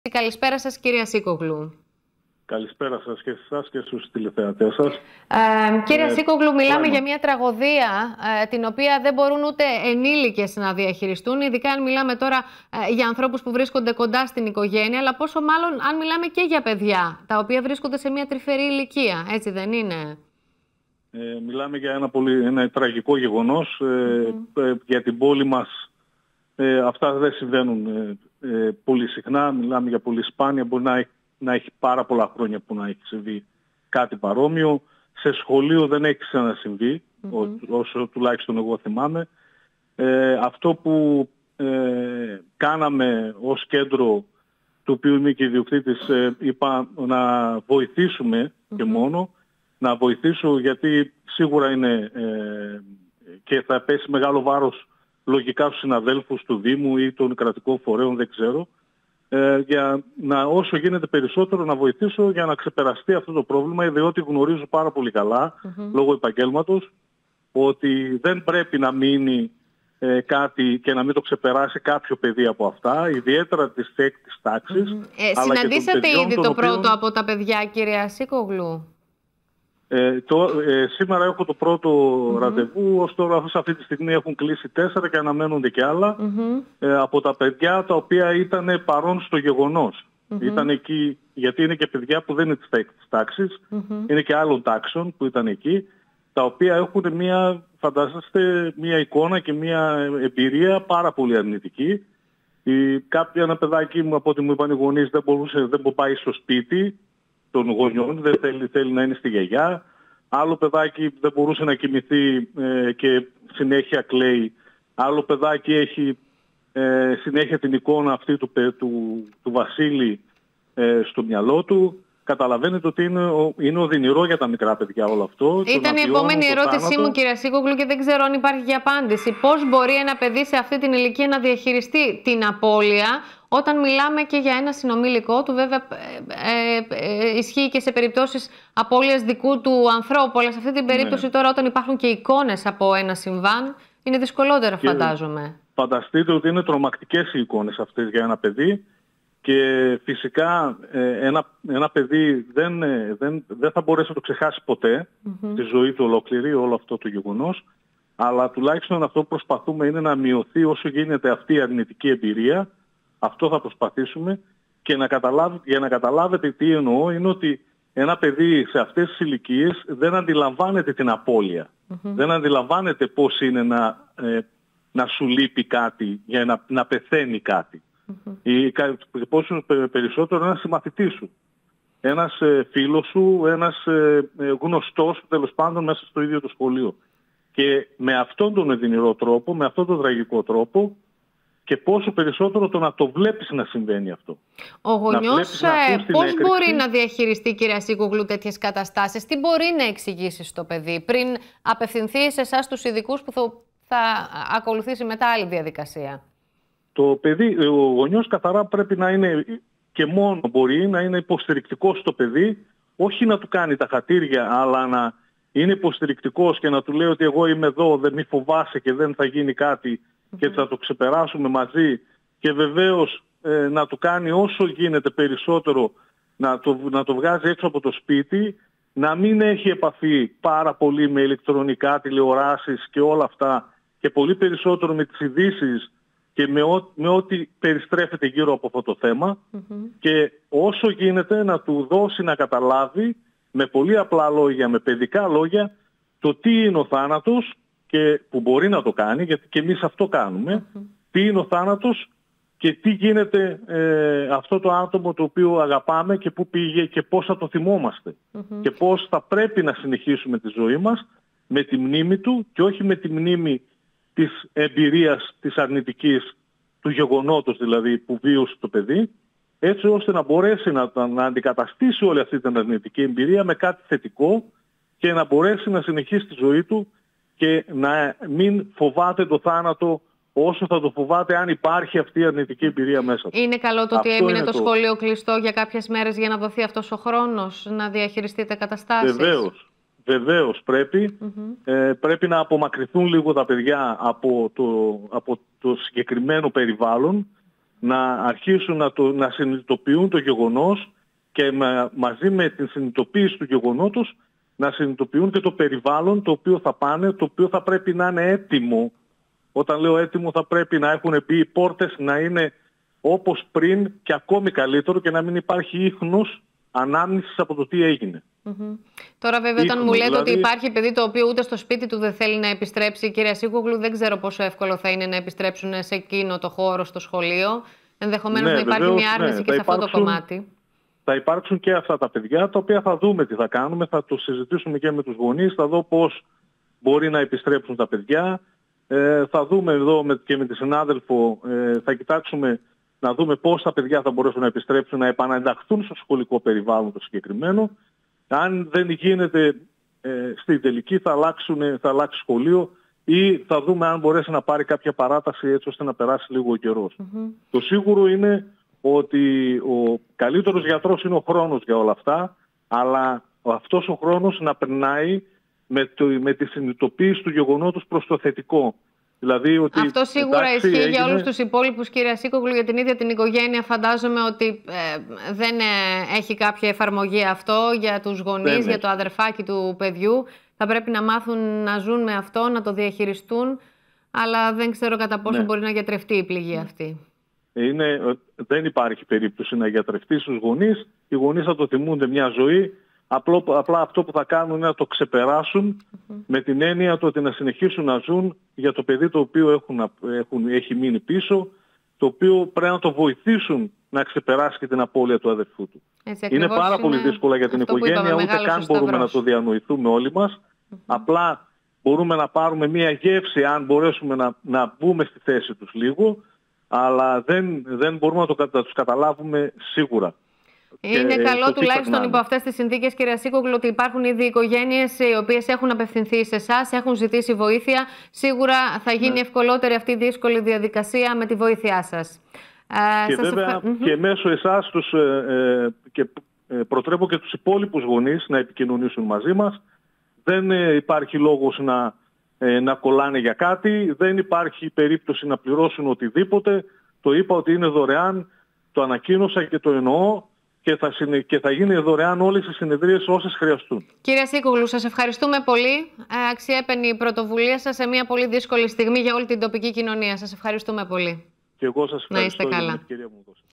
Καλησπέρα σας, κυρία Σίκογλου. Καλησπέρα σας και εσάς και στους τηλεθεατές σας. Κύριε Σίκογλου, μιλάμε για μια τραγωδία την οποία δεν μπορούν ούτε ενήλικες να διαχειριστούν, ειδικά αν μιλάμε τώρα για ανθρώπους που βρίσκονται κοντά στην οικογένεια, αλλά πόσο μάλλον αν μιλάμε και για παιδιά, τα οποία βρίσκονται σε μια τρυφερή ηλικία, έτσι δεν είναι? Μιλάμε για ένα τραγικό γεγονός. Για την πόλη μας αυτά δεν συμβαίνουν πολύ συχνά. Μιλάμε για πολύ σπάνια. Μπορεί να έχει πάρα πολλά χρόνια που να έχει συμβεί κάτι παρόμοιο. Σε σχολείο δεν έχει ξανασυμβεί, όσο τουλάχιστον εγώ θυμάμαι. Αυτό που κάναμε ως κέντρο, του οποίου είμαι και ιδιοκτήτης, είπα να βοηθήσουμε και μόνο. Να βοηθήσω γιατί σίγουρα είναι και θα πέσει μεγάλο βάρος λογικά στους συναδέλφους του Δήμου ή των κρατικών φορέων, δεν ξέρω, για να όσο γίνεται περισσότερο να βοηθήσω για να ξεπεραστεί αυτό το πρόβλημα, διότι γνωρίζω πάρα πολύ καλά, λόγω επαγγέλματος, ότι δεν πρέπει να μείνει κάτι και να μην το ξεπεράσει κάποιο παιδί από αυτά, ιδιαίτερα της έκτης τάξης. Συναντήσατε ήδη το πρώτο από τα παιδιά, κυρία Σίκογλου? Σήμερα έχω το πρώτο ραντεβού, ως τώρα σε αυτή τη στιγμή έχουν κλείσει 4 και αναμένονται και άλλα από τα παιδιά τα οποία ήταν παρόν στο γεγονός. Ήταν εκεί, γιατί είναι και παιδιά που δεν είναι της τάξης, είναι και άλλων τάξεων που ήταν εκεί, τα οποία έχουν φαντάζεστε, μια εικόνα και μια εμπειρία πάρα πολύ αρνητική. Ένα παιδάκι μου, από ό,τι μου είπαν οι γονείς, δεν πάει στο σπίτι των γονιών, δεν θέλει να είναι στη γιαγιά. Άλλο παιδάκι δεν μπορούσε να κοιμηθεί και συνέχεια κλαίει. Άλλο παιδάκι έχει συνέχεια την εικόνα αυτή του Βασίλη στο μυαλό του. Καταλαβαίνετε ότι είναι οδυνηρό για τα μικρά παιδιά όλο αυτό. Ήταν η επόμενη ερώτησή μου, κυρία Σίκογλου, και δεν ξέρω αν υπάρχει και απάντηση. Πώς μπορεί ένα παιδί σε αυτή την ηλικία να διαχειριστεί την απώλεια, όταν μιλάμε και για ένα συνομήλικό του? Βέβαια, ισχύει και σε περιπτώσεις απώλειας δικού του ανθρώπου, αλλά σε αυτή την περίπτωση τώρα, όταν υπάρχουν και εικόνες από ένα συμβάν, είναι δυσκολότερο, φαντάζομαι. Φανταστείτε ότι είναι τρομακτικές οι εικόνες αυτές για ένα παιδί. Και φυσικά ένα παιδί δεν θα μπορέσει να το ξεχάσει ποτέ τη ζωή του ολόκληρη, όλο αυτό το γεγονός. Αλλά τουλάχιστον αυτό που προσπαθούμε είναι να μειωθεί όσο γίνεται αυτή η αρνητική εμπειρία. Αυτό θα προσπαθήσουμε. Και για να καταλάβετε τι εννοώ, είναι ότι ένα παιδί σε αυτές τις ηλικίες δεν αντιλαμβάνεται την απώλεια. Δεν αντιλαμβάνεται πώς είναι να σου λείπει κάτι, για να πεθαίνει κάτι. Ή πόσο περισσότερο ένας συμμαθητής σου, ένας φίλος σου, ένας γνωστός τέλος πάντων μέσα στο ίδιο το σχολείο. Και με αυτόν τον οδυνηρό τρόπο, με αυτόν τον τραγικό τρόπο, και πόσο περισσότερο το να το βλέπεις να συμβαίνει αυτό. Ο γονιός πώς μπορεί να διαχειριστεί, κυρία Σίκογλου, τέτοιες καταστάσεις? Τι μπορεί να εξηγήσει στο παιδί πριν απευθυνθεί σε εσάς τους ειδικούς που θα ακολουθήσει μετά άλλη διαδικασία? Το παιδί, ο γονιός καθαρά πρέπει να είναι, και μόνο μπορεί να είναι υποστηρικτικός στο παιδί, όχι να του κάνει τα χατήρια, αλλά να είναι υποστηρικτικός και να του λέει ότι εγώ είμαι εδώ, δεν μη φοβάσαι και δεν θα γίνει κάτι και θα το ξεπεράσουμε μαζί, και βεβαίως να του κάνει όσο γίνεται περισσότερο, να το βγάζει έξω από το σπίτι, να μην έχει επαφή πάρα πολύ με ηλεκτρονικά, τηλεοράσεις και όλα αυτά, και πολύ περισσότερο με τις ειδήσεις και με ό,τι περιστρέφεται γύρω από αυτό το θέμα, και όσο γίνεται να του δώσει να καταλάβει με πολύ απλά λόγια, με παιδικά λόγια, το τι είναι ο θάνατος, και που μπορεί να το κάνει, γιατί και εμείς αυτό κάνουμε, τι είναι ο θάνατος και τι γίνεται αυτό το άτομο το οποίο αγαπάμε και πού πήγε και πώς θα το θυμόμαστε και πώς θα πρέπει να συνεχίσουμε τη ζωή μας με τη μνήμη του και όχι με τη μνήμη της εμπειρίας της αρνητικής, του γεγονότος δηλαδή που βίωσε το παιδί, έτσι ώστε να μπορέσει να αντικαταστήσει όλη αυτή την αρνητική εμπειρία με κάτι θετικό και να μπορέσει να συνεχίσει τη ζωή του και να μην φοβάται το θάνατο όσο θα το φοβάται αν υπάρχει αυτή η αρνητική εμπειρία μέσα του. Είναι καλό το ότι έμεινε το σχολείο κλειστό για κάποιες μέρες για να δοθεί αυτός ο χρόνος να διαχειριστείτε καταστάσεις? Βεβαίως πρέπει. Πρέπει να απομακρυνθούν λίγο τα παιδιά από το συγκεκριμένο περιβάλλον, να αρχίσουν να συνειδητοποιούν το γεγονός και μαζί με την συνειδητοποίηση του γεγονότος να συνειδητοποιούν και το περιβάλλον το οποίο θα πάνε, το οποίο θα πρέπει να είναι έτοιμο. Όταν λέω έτοιμο, θα πρέπει να έχουν μπει οι πόρτες να είναι όπως πριν και ακόμη καλύτερο και να μην υπάρχει ίχνος ανάμνησης από το τι έγινε. Τώρα βέβαια όταν μου λέτε ότι υπάρχει παιδί το οποίο ούτε στο σπίτι του δεν θέλει να επιστρέψει, κυρία Σίκογλου, δεν ξέρω πόσο εύκολο θα είναι να επιστρέψουν σε εκείνο το χώρο, στο σχολείο. Ενδεχομένως να υπάρχει μια άρνηση και σε αυτό το κομμάτι. Θα υπάρξουν και αυτά τα παιδιά, τα οποία θα δούμε τι θα κάνουμε, θα το συζητήσουμε και με τους γονείς, θα δω πώς μπορεί να επιστρέψουν τα παιδιά. Θα δούμε εδώ και με τη συνάδελφο, θα κοιτάξουμε να δούμε πώς τα παιδιά θα μπορέσουν να επιστρέψουν, να επαναενταχθούν στο σχολικό περιβάλλον το συγκεκριμένο. Αν δεν γίνεται στην τελική θα αλλάξει σχολείο ή θα δούμε αν μπορέσει να πάρει κάποια παράταση έτσι ώστε να περάσει λίγο ο καιρός. Το σίγουρο είναι ότι ο καλύτερος γιατρός είναι ο χρόνος για όλα αυτά, αλλά αυτός ο χρόνος να περνάει με τη συνειδητοποίηση του γεγονότος προς το θετικό. Δηλαδή ότι, αυτό σίγουρα ισχύει για όλους τους υπόλοιπους, κυρία Σίκογλου, για την ίδια την οικογένεια. Φαντάζομαι ότι δεν έχει κάποια εφαρμογή αυτό για τους γονείς, για το αδερφάκι του παιδιού. Θα πρέπει να μάθουν να ζουν με αυτό, να το διαχειριστούν, αλλά δεν ξέρω κατά πόσο μπορεί να γιατρευτεί η πληγή αυτή. Δεν υπάρχει περίπτωση να γιατρευτεί στους γονείς. Οι γονείς θα το θυμούνται μια ζωή. Απλά αυτό που θα κάνουν είναι να το ξεπεράσουν με την έννοια το ότι να συνεχίσουν να ζουν για το παιδί το οποίο έχει μείνει πίσω, το οποίο πρέπει να το βοηθήσουν να ξεπεράσει και την απώλεια του αδερφού του. Είναι πάρα πολύ δύσκολα για την οικογένεια, ούτε καν μπορούμε να το διανοηθούμε όλοι μας. Απλά μπορούμε να πάρουμε μία γεύση αν μπορέσουμε να μπούμε στη θέση τους λίγο, αλλά δεν μπορούμε να τους καταλάβουμε σίγουρα. Είναι καλό τουλάχιστον υπό αυτές τις συνθήκες, κυρία Σίκογλου, ότι υπάρχουν ήδη οικογένειες οι οποίες έχουν απευθυνθεί σε εσάς, έχουν ζητήσει βοήθεια. Σίγουρα θα γίνει ευκολότερη αυτή η δύσκολη διαδικασία με τη βοήθειά σας. Και βέβαια και μέσω εσάς και προτρέπω και τους υπόλοιπους γονείς να επικοινωνήσουν μαζί μας. Δεν υπάρχει λόγος να κολλάνε για κάτι, δεν υπάρχει περίπτωση να πληρώσουν οτιδήποτε. Το είπα ότι είναι δωρεάν, το ανακοίνωσα και το εννοώ. Και θα γίνει δωρεάν όλες οι συνεδρίες όσες χρειαστούν. Κύριε Σίκογλου, σας ευχαριστούμε πολύ. Αξιέπαινη η πρωτοβουλία σας σε μια πολύ δύσκολη στιγμή για όλη την τοπική κοινωνία. Σας ευχαριστούμε πολύ. Και εγώ σας ευχαριστώ για την ευκαιρία που μου δώσατε.